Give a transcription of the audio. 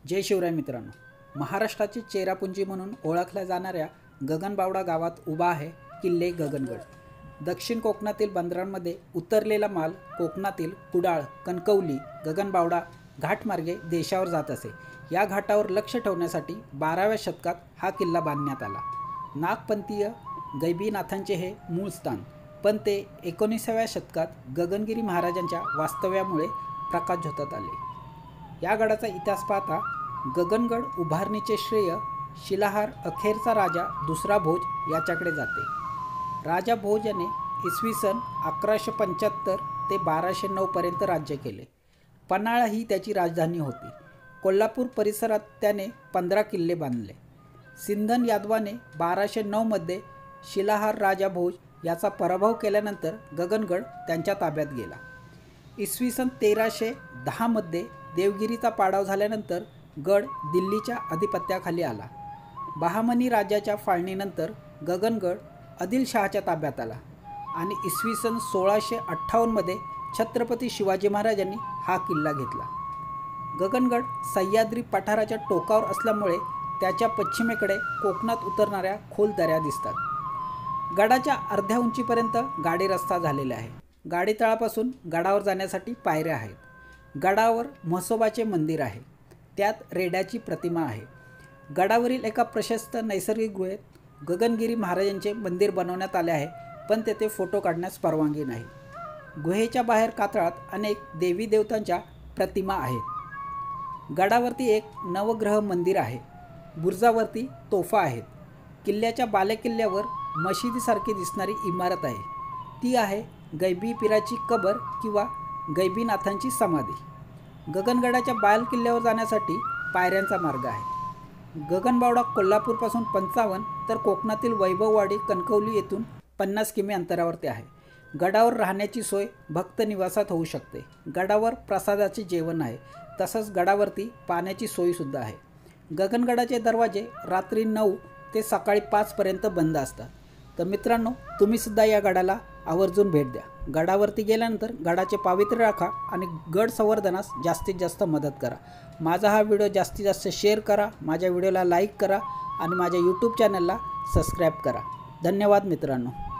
जय शिवराय मित्रांनो, महाराष्ट्राची चेरापुंजी म्हणून ओळखल्या जाणाऱ्या गगनबावडा गावात उभा आहे किल्ले गगनगड। दक्षिण कोकणातील बंदरांमध्ये उतरलेला माल कोकणातील कुडाळ, कणकवली, गगनबावडा घाटमार्गे देशावर जात असे। या घाटावर लक्ष ठेवण्यासाठी 12व्या शतकात हा किल्ला बांधण्यात आला। नागपंथीय गैबीनाथांचे हे मूळ स्थान, पण ते 19व्या शतकात गगनगिरी महाराजांच्या वास्तव्यामुळे प्रकाशझोतात आले। या गडाचा इतिहास पाहता गगनगड उभारणीचे श्रेय शिलाहार अखेरचा राजा दुसरा भोज याच्याकडे जाते। राजा भोज याने इसवी सन 1175 ते 1209 पर्यंत राज्य केले। पन्हाळा ही त्याची राजधानी होती। कोल्हापूर परिसरात त्याने 15 किल्ले बांधले। सिंधन यादवाने 1209 मध्ये शिलाहार राजा भोज याचा पराभव केल्यानंतर गगनगड त्यांच्या ताब्यात गेला। इसवी सन 1310 मध्ये देवगिरीचा पाडाव झाल्यानंतर गड दिल्लीच्या अधिपत्याखाली आला। बहामनी राजाच्या फाळणीनंतर गगनगड आदिलशहाच्या ताब्यात आला आणि इसवी सन 1658 मध्ये छत्रपती शिवाजी महाराजांनी हा किल्ला घेतला। गगनगड सह्याद्री पठाराच्या टोकावर असल्यामुळे त्याच्या पश्चिमेकडे कोकणात उतरणाऱ्या खोल दऱ्या दिसतात। गडाच्या अर्ध्या उंचीपर्यंत गाडी रस्ता झालेला आहे। गाडी तळापासून गडावर जाण्यासाठी पायऱ्या आहेत। गडावर म्हसोबाचे मंदिर आहे, त्यात रेड्याची प्रतिमा आहे। गडावरील एका प्रशस्त नैसर्गिक गुहेत गगनगिरी महाराजांचे मंदिर बनवण्यात आले आहे, पण तेथे फोटो काढण्यास परवानगी नाही। गुहेच्या बाहेर कातळात अनेक देवी देवतांच्या प्रतिमा आहेत। गडावरती एक नवग्रह मंदिर आहे। बुरुजावरती तोफा आहेत। किल्ल्याच्या बालेकिल्ल्यावर मशिदीसारखी दिसणारी इमारत आहे, ती आहे गैबी पीराची कबर किंवा गैबीनाथांची समाधी। गगनगडाच्या बालेकिल्ल्यावर जाण्यासाठी पायऱ्यांचा मार्ग आहे। गगनबावडा कोल्हापूरपासून 55 तर कोकणातील वैभववाडी कणकवली येथून 50 किमी अंतरावरती आहे। गडावर राहण्याची सोय भक्त निवासात होऊ शकते। गडावर प्रसादाचे जेवण आहे, तसंच गडावरती पाण्याची सोयीसुद्धा आहे। गगनगडाचे दरवाजे रात्री 9 ते सकाळी 5 पर्यंत बंद असतात। तर मित्रांनो, तुम्हीसुद्धा या गडाला आवर्जून भेट द्या। गडावरती गेल्यानंतर गडाचे पावित्र्य राखा आणि गड संवर्धनास जास्तीत जास्त मदत करा। माझा हा व्हिडिओ जास्तीत जास्त शेअर करा, माझ्या व्हिडिओला लाईक करा आणि माझ्या यूट्यूब चॅनलला सबस्क्राईब करा। धन्यवाद मित्रांनो।